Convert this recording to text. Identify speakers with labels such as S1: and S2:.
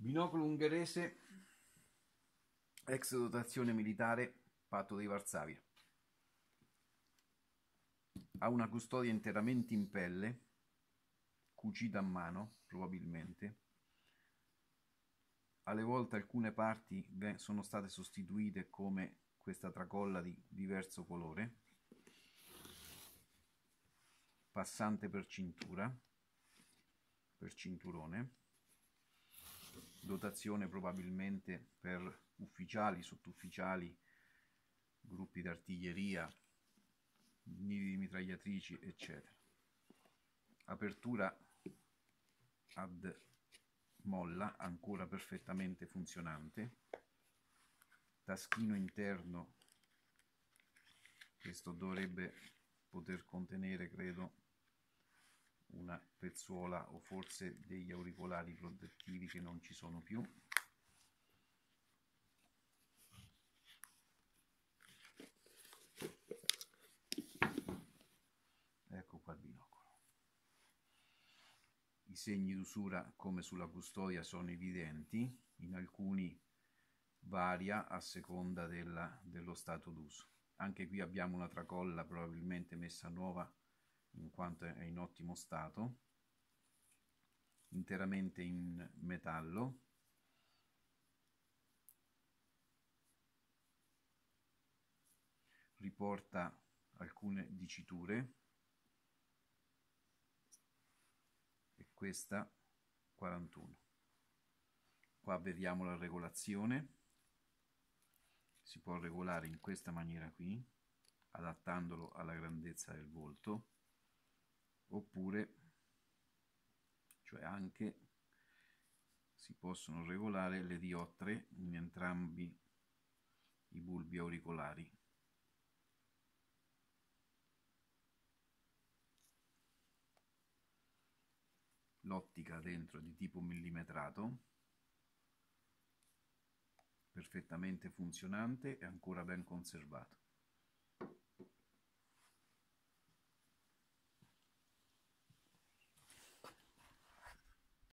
S1: Binocolo ungherese, ex dotazione militare, Patto di Varsavia. Ha una custodia interamente in pelle, cucita a mano, probabilmente. Alle volte alcune parti sono state sostituite, come questa tracolla di diverso colore, passante per cintura, per cinturone, dotazione probabilmente per ufficiali, sottufficiali, gruppi d'artiglieria, nidi di mitragliatrici, eccetera. Apertura ad molla, ancora perfettamente funzionante. Taschino interno, questo dovrebbe poter contenere, credo, una pezzuola o forse degli auricolari protettivi che non ci sono più. Ecco qua il binocolo. I segni d'usura, come sulla custodia, sono evidenti, in alcuni varia a seconda dello stato d'uso. Anche qui abbiamo una tracolla probabilmente messa nuova in quanto è in ottimo stato, interamente in metallo. Riporta alcune diciture, e questa 41. Qua vediamo la regolazione, si può regolare in questa maniera qui, adattandolo alla grandezza del volto, oppure, cioè anche, si possono regolare le diottre in entrambi i bulbi auricolari. L'ottica dentro è di tipo millimetrato, perfettamente funzionante e ancora ben conservato.